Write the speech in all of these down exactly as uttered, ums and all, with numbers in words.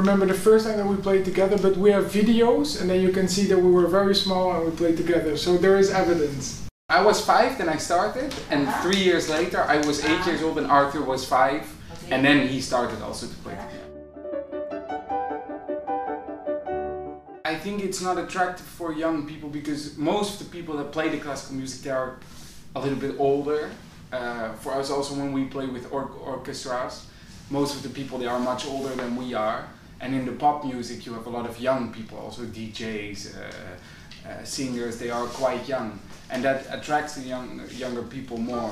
remember the first time that we played together, but we have videos and then you can see that we were very small and we played together, so there is evidence. I was five, then I started, and uh-huh. three years later I was eight uh-huh. years old and Arthur was five, okay. and then he started also to play. I think it's not attractive for young people because most of the people that play the classical music, they are a little bit older. Uh, for us also when we play with or orchestras, most of the people, they are much older than we are. And in the pop music you have a lot of young people, also D Js, uh, uh, singers, they are quite young. And that attracts the young, younger people more.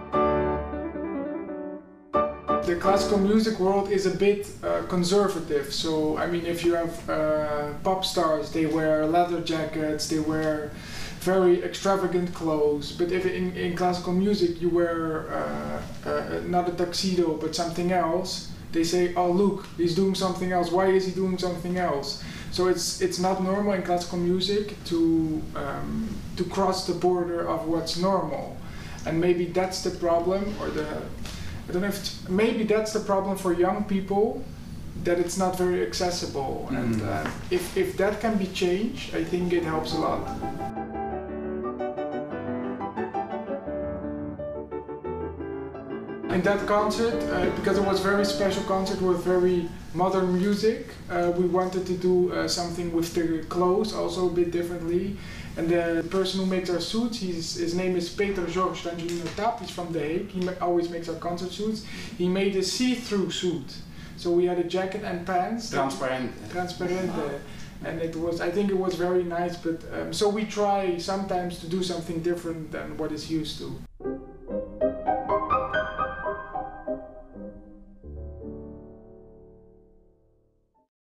The classical music world is a bit uh, conservative, so I mean if you have uh, pop stars, they wear leather jackets, they wear very extravagant clothes, but if in, in classical music you wear uh, uh, not a tuxedo but something else, they say, oh look, he's doing something else, why is he doing something else? So it's it's not normal in classical music to, um, to cross the border of what's normal, and maybe that's the problem, or the I don't know if it's, maybe that's the problem for young people, that it's not very accessible, mm. and uh, if, if that can be changed, I think it helps a lot. In that concert, uh, because it was a very special concert with very modern music, uh, we wanted to do uh, something with the clothes also a bit differently. And the person who makes our suits, he's, his name is Peter George D'Angelino Tap, he's from The Hague, he ma always makes our concert suits. He made a see-through suit. So we had a jacket and pants. Transparent. Transparent. Uh, and it was, I think it was very nice, but um, so we try sometimes to do something different than what is used to.